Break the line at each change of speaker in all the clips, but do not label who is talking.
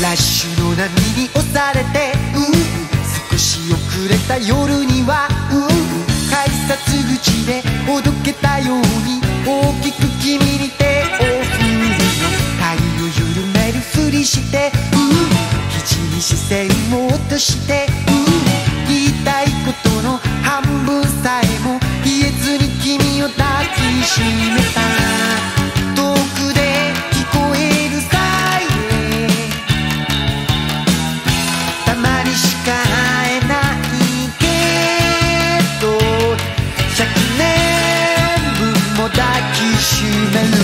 ラッシュの波に押されて、少し遅れた夜には、改札口でほどけたように大きく君に手を振るの。体を緩めるふりして、肘に視線を落として、言いたいことの半分さえも言えずに君を抱きしめた。遠くで聞こえるサイレン、たまにしか会えないけど100年分も抱きしめる。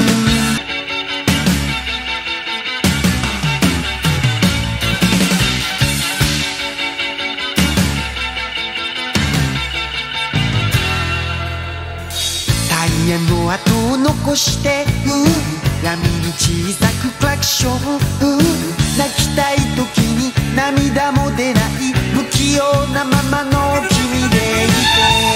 タイヤの跡を残して、闇に小さくクラクション、泣きたい時に涙も出ない不器用なままの君でいて、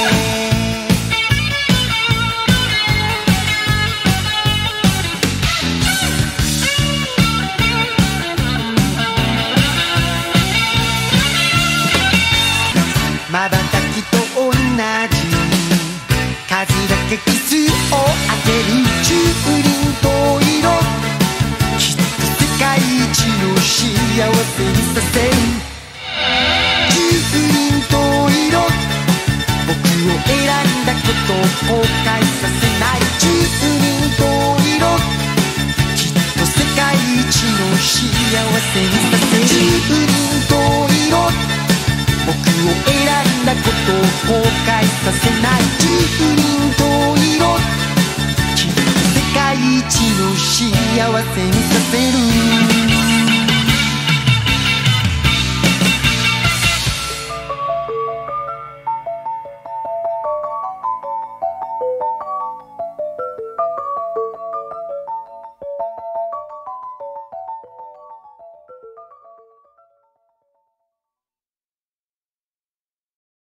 瞬きと同じ数だけキスを当てるチューリント色、きっと世界一の幸せにさせる。チューリント色、僕を選んだことを後悔させない。チューリント色、きっと世界一の幸せにさせる。チューリント色、僕を選んだことを後悔させない。チューリント色、きっと世界一の幸せにさせる。